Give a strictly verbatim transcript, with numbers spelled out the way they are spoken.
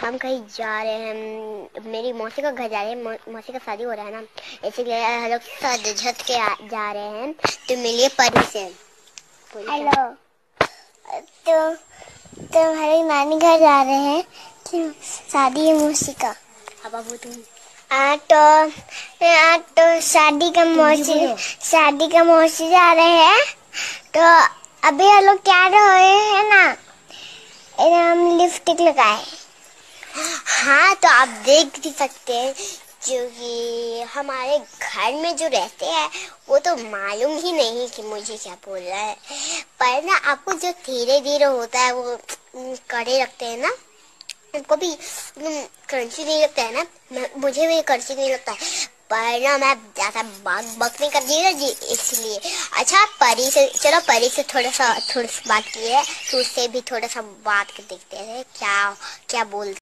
हम कहीं जा रहे हैं, मेरी मौसी का घर जा रहे हैं, मौसी का शादी हो रहा है ना, इसलिए हम लोग सज झट के जा रहे हैं। तो मिलिए परी से। हेलो। तो तो हमारी नानी घर जा रहे हैं, शादी है मौसी का। अब वो तुम आ, तो आ, तो शादी का मौसी शादी का मौसी जा रहे हैं। तो अभी हम लोग क्या रहे हैं ना, हम लिपस्टिक लगाए। हाँ, तो आप देख भी सकते हैं, क्योंकि हमारे घर में जो रहते हैं वो तो मालूम ही नहीं कि मुझे क्या बोल रहा है, पर ना आपको जो धीरे धीरे होता है वो कड़े रखते हैं ना, उनको भी क्रंची नहीं लगता है ना, मुझे भी क्रंची नहीं लगता है, पर ना मैं ज्यादा बक बक नहीं करती ना जी, इसलिए। अच्छा, परी से चलो, परी से थोड़ा सा थोड़ा सा बात की है, तो उससे भी थोड़ा सा बात कर देखते हैं क्या क्या बोल